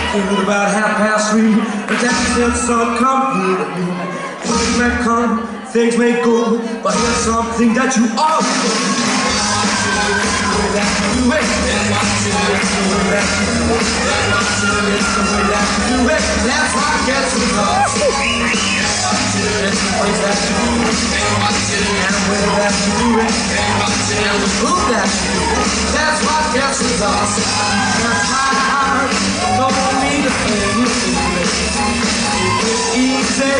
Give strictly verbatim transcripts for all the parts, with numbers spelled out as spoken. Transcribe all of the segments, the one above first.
It was about half past three, but that still some comfort. Things may come, things may go, but here's something that you all do. The way that you do it, it's the way that you do it, it's the way that you do it, that's what gets results. It's the way that you do it, and the way that you do it, and the move that you do it, that's what gets results. That's my heart, don't need a thing, it's easy,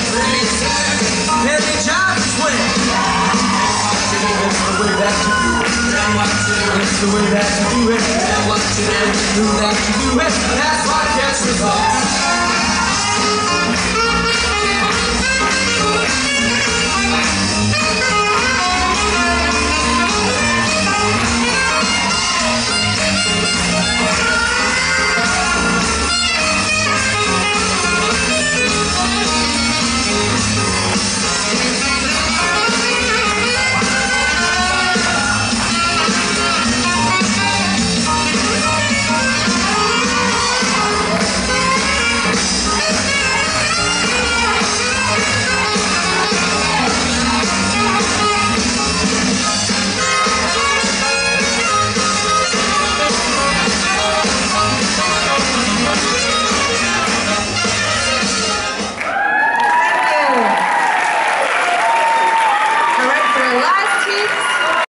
every job is win. It's the way that you do it, it's the way that you do it, and the way that you do it, that's what gets results.